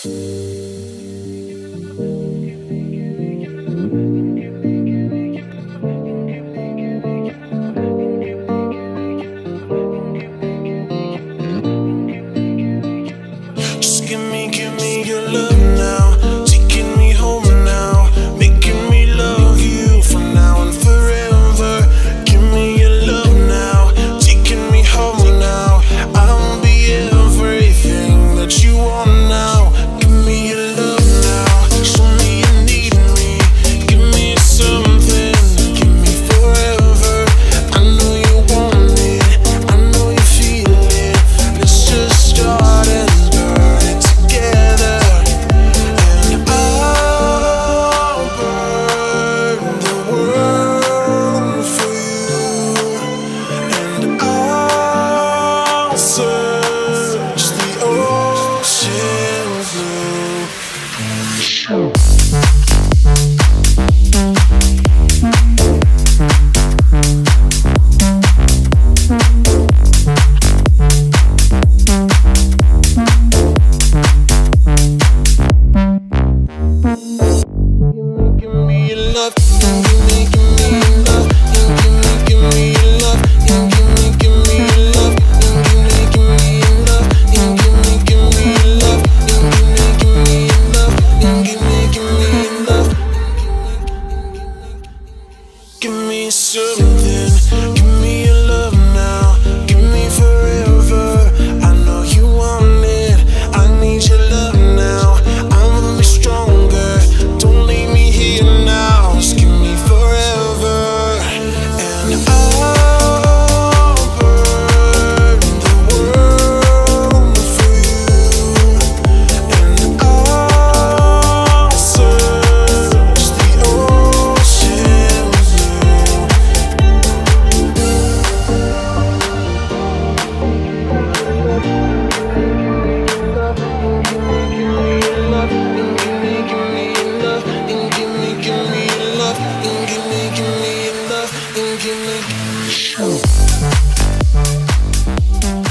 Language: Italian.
Just give me your love now, taking me home now, making me love you from now and forever. Give me your love now, taking me home now. I'll be everything that you want now. Give me your love now, show me you need me. Give me something, give me forever. I know you want it, I know you feel it. Let's just start and burn it together. And I'll burn the world for you, and I'll search the ocean blue. Give me your love, give me your love, give me your love, give me your love, give me your love, give me your love, give me your love, give me your love. Give me something, give me your love now, give me forever. I know you want it, I need your love now. I'ma be stronger, don't leave me here now. Just give me forever, and I'll burn the world for you, and I'll search the ocean blue. Give me